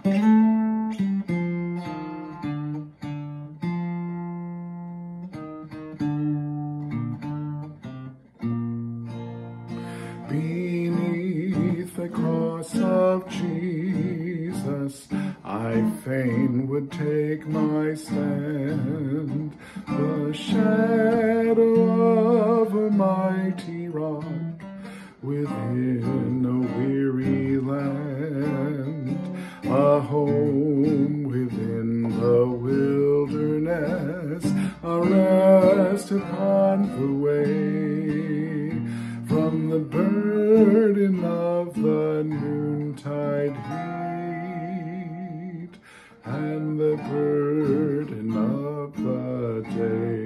Beneath the cross of Jesus, I fain would take my stand. The shadow of a mighty rock within a weary land, a home within the wilderness, a rest upon the way from the burden of the noontide heat and the burden of the day.